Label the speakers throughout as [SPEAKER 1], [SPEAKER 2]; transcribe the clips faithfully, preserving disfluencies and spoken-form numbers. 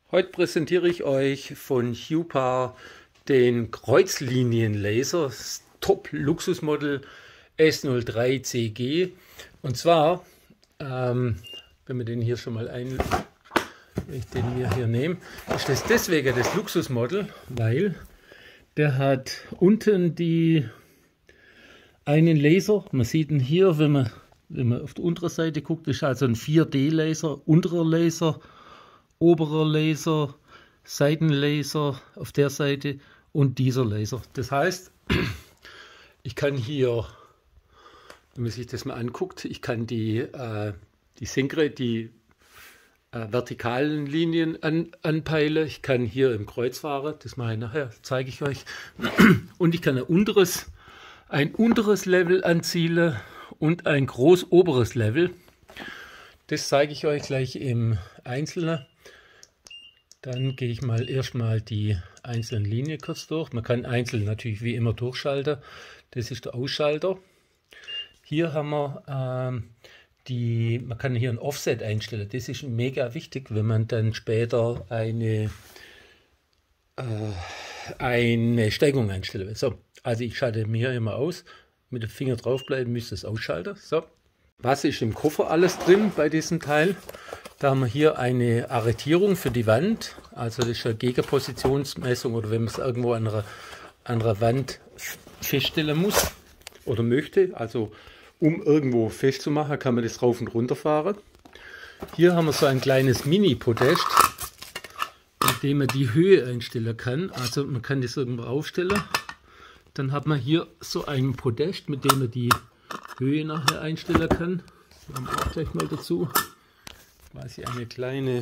[SPEAKER 1] Heute präsentiere ich euch von Hupar den Kreuzlinienlaser, das Top-Luxusmodell S null drei C G. Und zwar, ähm, wenn wir den hier schon mal ein, wenn ich den mir hier nehme, ist das deswegen das Luxusmodell, weil der hat unten die einen Laser. Man sieht ihn hier, wenn man, wenn man auf der unteren Seite guckt, ist also ein vier D Laser, unterer Laser, oberer Laser, Seitenlaser auf der Seite und dieser Laser. Das heißt, ich kann hier, wenn man sich das mal anguckt, ich kann die, äh, die Senkrecht, die äh, vertikalen Linien an, anpeilen. Ich kann hier im Kreuz fahren, das mache ich nachher, zeige ich euch. Und ich kann ein unteres, ein unteres Level anzielen und ein groß oberes Level. Das zeige ich euch gleich im Einzelnen. Dann gehe ich mal erstmal die einzelnen Linien kurz durch. Man kann einzeln natürlich wie immer durchschalten. Das ist der Ausschalter. Hier haben wir ähm, die, man kann hier ein Offset einstellen. Das ist mega wichtig, wenn man dann später eine, äh, eine Steigung einstellen will. So, also ich schalte mir immer aus. Mit dem Finger draufbleiben müsste es ausschalten. So. Was ist im Koffer alles drin bei diesem Teil? Da haben wir hier eine Arretierung für die Wand, also das ist eine Gegenpositionsmessung oder wenn man es irgendwo an einer, an einer Wand feststellen muss oder möchte, also um irgendwo festzumachen, kann man das rauf und runter fahren. Hier haben wir so ein kleines Mini-Podest, mit dem man die Höhe einstellen kann, also man kann das irgendwo aufstellen. Dann hat man hier so ein Podest, mit dem man die Höhe nachher einstellen kann. Das haben wir auch gleich mal dazu. Quasi eine kleine,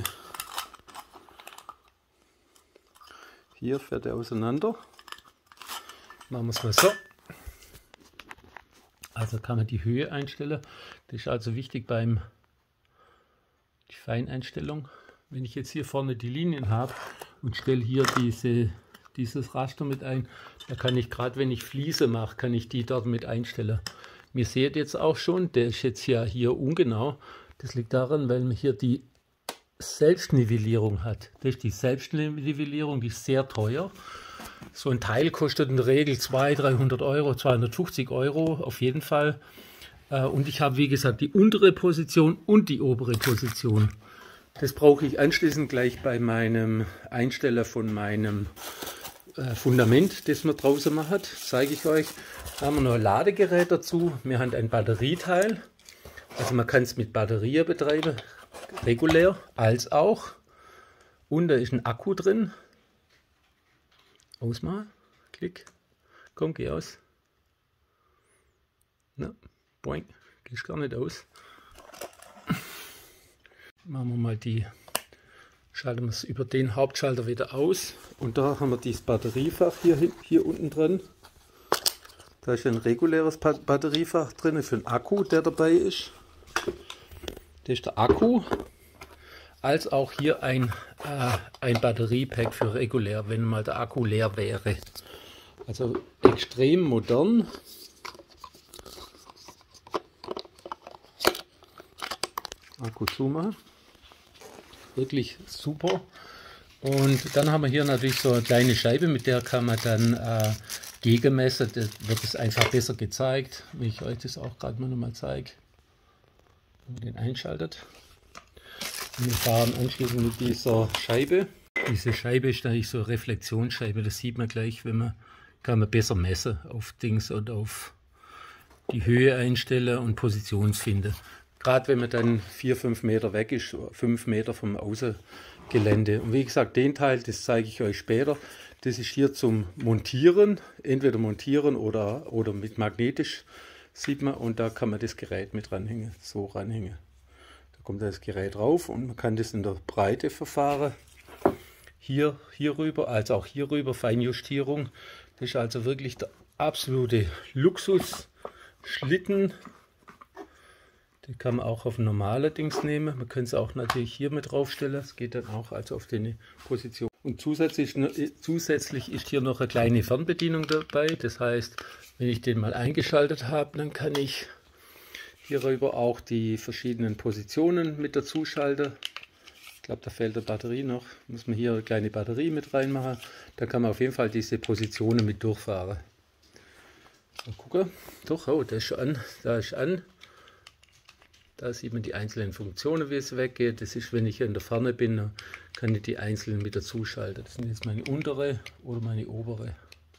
[SPEAKER 1] hier fährt er auseinander. Machen wir es mal so. Also kann man die Höhe einstellen. Das ist also wichtig beim die Feineinstellung. Wenn ich jetzt hier vorne die Linien habe und stelle hier diese, dieses Raster mit ein, da kann ich gerade, wenn ich Fliese mache, kann ich die dort mit einstellen. Ihr seht jetzt auch schon, der ist jetzt ja hier ungenau. Das liegt daran, weil man hier die Selbstnivellierung hat. Das ist die Selbstnivellierung, die ist sehr teuer. So ein Teil kostet in der Regel zweihundert, dreihundert Euro, zweihundertfünfzig Euro auf jeden Fall. Und ich habe, wie gesagt, die untere Position und die obere Position. Das brauche ich anschließend gleich bei meinem Einsteller von meinem Fundament, das man draußen macht. Zeige ich euch. Da haben wir noch ein Ladegerät dazu. Wir haben ein Batterieteil. Also man kann es mit Batterien betreiben, regulär, als auch. Und da ist ein Akku drin. Ausmachen, klick, komm, geh aus. Na, boing, gehst gar nicht aus. Machen wir mal die, schalten wir es über den Hauptschalter wieder aus. Und da haben wir dieses Batteriefach hier, hier unten drin. Da ist ein reguläres Batteriefach drin für den Akku, der dabei ist. Das ist der Akku, als auch hier ein, äh, ein Batteriepack für regulär, wenn mal der Akku leer wäre. Also extrem modern. Akku zumachen. Wirklich super. Und dann haben wir hier natürlich so eine kleine Scheibe, mit der kann man dann äh, gegenmessen. Das wird es einfach besser gezeigt, wie ich euch das auch gerade mal nochmal zeige. Wenn man den einschaltet. Und wir fahren anschließend mit dieser Scheibe. Diese Scheibe ist eigentlich so eine Reflexionsscheibe, das sieht man gleich, wenn man, kann man besser messen auf Dings und auf die Höhe einstellen und Positionsfinden. Gerade wenn man dann vier, fünf Meter weg ist, fünf Meter vom Außengelände. Und wie gesagt, den Teil, das zeige ich euch später. Das ist hier zum Montieren, entweder montieren oder, oder mit magnetisch. Sieht man, und da kann man das Gerät mit ranhängen, so ranhängen. Da kommt das Gerät drauf und man kann das in der Breite verfahren. Hier, hier rüber, als auch hier rüber, Feinjustierung. Das ist also wirklich der absolute Luxus-Schlitten. Die kann man auch auf normale Dings nehmen. Man könnte es auch natürlich hier mit draufstellen. Das geht dann auch also auf die Position. Und zusätzlich, zusätzlich ist hier noch eine kleine Fernbedienung dabei. Das heißt, wenn ich den mal eingeschaltet habe, dann kann ich hierüber auch die verschiedenen Positionen mit dazu schalten. glaube, da fehlt eine Batterie noch. Muss man hier eine kleine Batterie mit reinmachen. Da kann man auf jeden Fall diese Positionen mit durchfahren. Mal gucken. Doch, oh, das ist schon an. Da ist an. Da sieht man die einzelnen Funktionen, wie es weggeht. Das ist, wenn ich hier in der Ferne bin, dann kann ich die einzelnen mit dazuschalten. Das sind jetzt meine untere oder meine obere.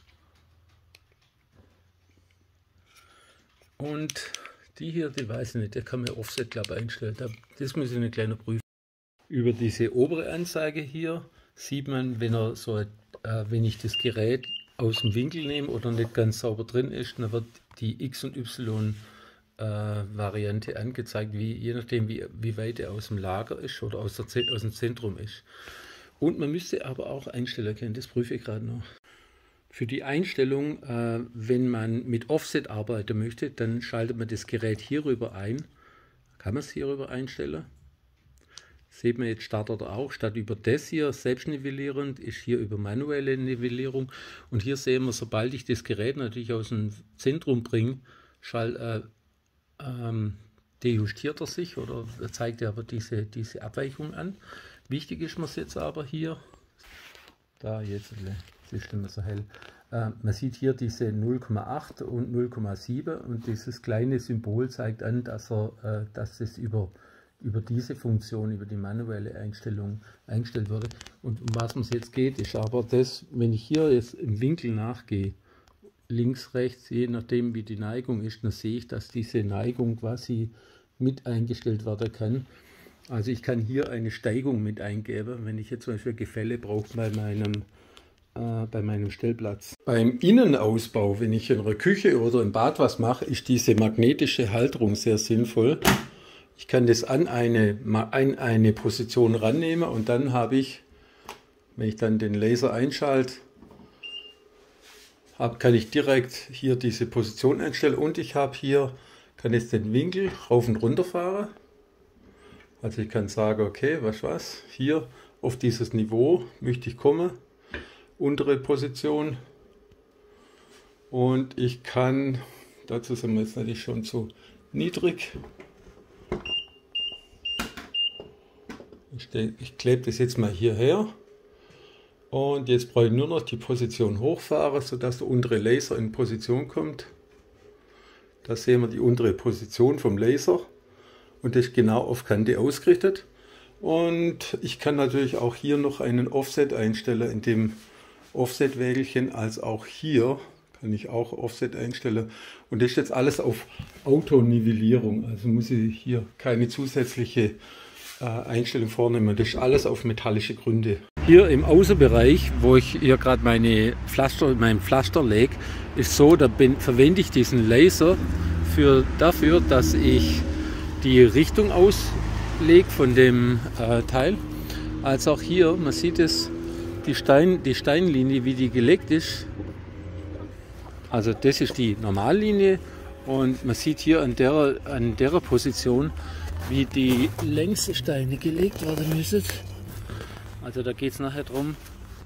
[SPEAKER 1] Und die hier, die weiß ich nicht, der kann man Offset, glaube ich, einstellen. Das muss ich eine kleine prüfen. Über diese obere Anzeige hier sieht man, wenn, er so, äh, wenn ich das Gerät aus dem Winkel nehme oder nicht ganz sauber drin ist, dann wird die X- und Y-Variante äh, angezeigt, wie, je nachdem wie, wie weit er aus dem Lager ist oder aus, der, aus dem Zentrum ist. Und man müsste aber auch Einsteller kennen, das prüfe ich gerade noch. Für die Einstellung, äh, wenn man mit Offset arbeiten möchte, dann schaltet man das Gerät hierüber ein. Kann man es hierüber einstellen? Seht man, jetzt startet er auch, statt über das hier selbstnivellierend, ist hier über manuelle Nivellierung. Und hier sehen wir, sobald ich das Gerät natürlich aus dem Zentrum bringe, schall, äh, ähm, dejustiert er sich oder zeigt er aber diese, diese Abweichung an. Wichtig ist mir es jetzt aber hier, da jetzt, das ist immer so hell, äh, man sieht hier diese null Komma acht und null Komma sieben und dieses kleine Symbol zeigt an, dass, er, äh, dass es über über diese Funktion, über die manuelle Einstellung eingestellt wurde. Und um was es jetzt geht, ist aber das, wenn ich hier jetzt im Winkel nachgehe, links, rechts, je nachdem wie die Neigung ist, dann sehe ich, dass diese Neigung quasi mit eingestellt werden kann. Also ich kann hier eine Steigung mit eingeben, wenn ich jetzt zum Beispiel Gefälle brauche bei meinem, äh, bei meinem Stellplatz. Beim Innenausbau, wenn ich in einer Küche oder im Bad was mache, ist diese magnetische Halterung sehr sinnvoll. Ich kann das an eine, an eine Position rannehmen und dann habe ich, wenn ich dann den Laser einschalte, hab, kann ich direkt hier diese Position einstellen und ich habe hier, kann jetzt den Winkel rauf und runter fahren. Also ich kann sagen, okay, was was, hier auf dieses Niveau möchte ich kommen, untere Position, und ich kann, dazu sind wir jetzt natürlich schon zu niedrig. Ich, ich klebe das jetzt mal hierher und jetzt brauche ich nur noch die Position hochfahren, sodass der untere Laser in Position kommt. Da sehen wir die untere Position vom Laser und das ist genau auf Kante ausgerichtet. Und ich kann natürlich auch hier noch einen Offset einstellen, in dem Offset-Wägelchen, als auch hier kann ich auch Offset einstellen. Und das ist jetzt alles auf Autonivellierung, also muss ich hier keine zusätzliche Einstellung vornehmen. Das ist alles auf metallische Gründe. Hier im Außenbereich, wo ich hier gerade meine Pflaster, mein Pflaster lege, ist so, da bin, verwende ich diesen Laser für, dafür, dass ich die Richtung auslege von dem äh, Teil. Als auch hier, man sieht es, die, Stein, die Steinlinie, wie die gelegt ist. Also das ist die Normallinie und man sieht hier an der, an der Position, wie die Längssteine gelegt werden müssen. Also da geht es nachher darum,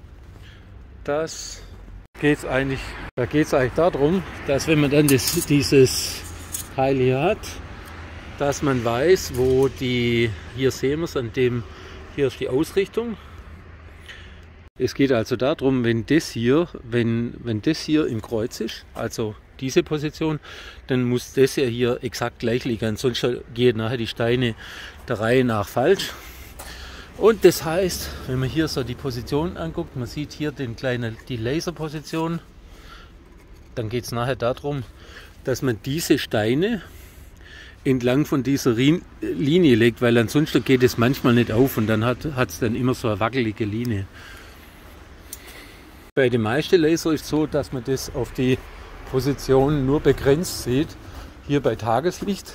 [SPEAKER 1] dass geht's eigentlich, da geht es eigentlich darum, dass wenn man dann das, dieses Teil hier hat, dass man weiß, wo die, hier sehen wir es an dem, hier ist die Ausrichtung. Es geht also darum, wenn das hier, wenn, wenn das hier im Kreuz ist, also diese Position, dann muss das ja hier exakt gleich liegen, ansonsten gehen nachher die Steine der Reihe nach falsch. Und das heißt, wenn man hier so die Position anguckt, man sieht hier den kleinen, die Laserposition, dann geht es nachher darum, dass man diese Steine entlang von dieser Linie legt, weil ansonsten geht es manchmal nicht auf und dann hat es dann immer so eine wackelige Linie. Bei den meisten Laser ist es so, dass man das auf die Position nur begrenzt sieht. Hier bei Tageslicht.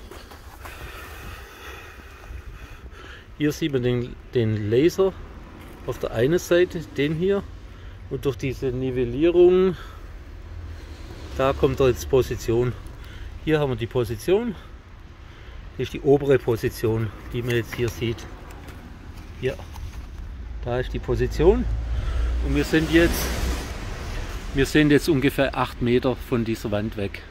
[SPEAKER 1] Hier sieht man den, den Laser auf der einen Seite, den hier, und durch diese Nivellierung, da kommt er jetzt Position. Hier haben wir die Position. Das ist die obere Position, die man jetzt hier sieht. Ja, da ist die Position. Und wir sind jetzt, wir sind jetzt ungefähr acht Meter von dieser Wand weg.